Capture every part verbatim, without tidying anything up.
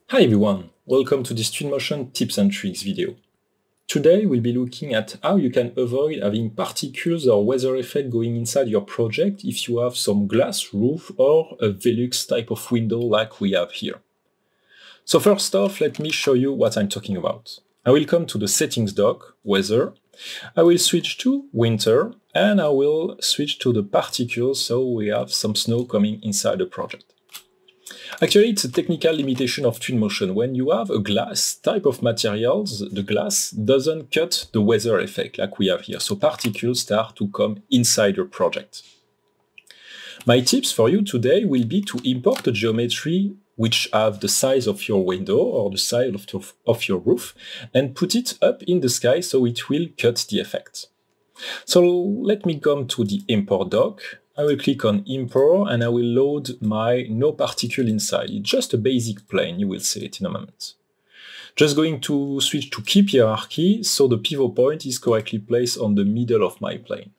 Hi everyone, welcome to this Twinmotion tips and tricks video. Today we'll be looking at how you can avoid having particles or weather effect going inside your project if you have some glass roof or a Velux type of window like we have here. So first off, let me show you what I'm talking about. I will come to the settings dock, weather, I will switch to winter, and I will switch to the particles so we have some snow coming inside the project. Actually, it's a technical limitation of Twinmotion. When you have a glass type of materials, the glass doesn't cut the weather effect like we have here. So particles start to come inside your project. My tips for you today will be to import a geometry which have the size of your window or the size of, your, of your roof and put it up in the sky so it will cut the effect. So let me come to the import dock. I will click on import and I will load my no particle inside. It's just a basic plane, you will see it in a moment. Just going to switch to keep hierarchy so the pivot point is correctly placed on the middle of my plane.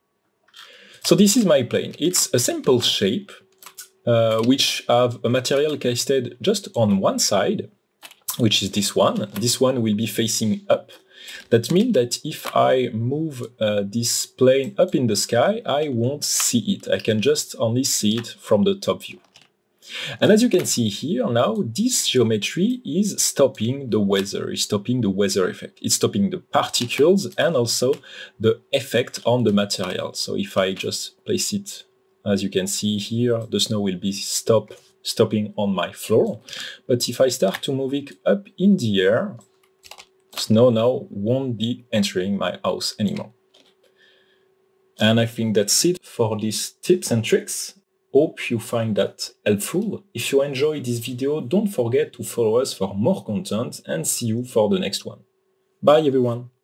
So this is my plane. It's a simple shape uh, which have a material casted just on one side, which is this one. This one will be facing up. That means that if I move uh, this plane up in the sky, I won't see it. I can just only see it from the top view. And as you can see here now, this geometry is stopping the weather, is stopping the weather effect. It's stopping the particles and also the effect on the material. So if I just place it, as you can see here, the snow will be stop, stopping on my floor. But if I start to move it up in the air, snow now won't be entering my house anymore. And I think that's it for these tips and tricks. Hope you find that helpful. If you enjoyed this video, don't forget to follow us for more content and see you for the next one. Bye everyone!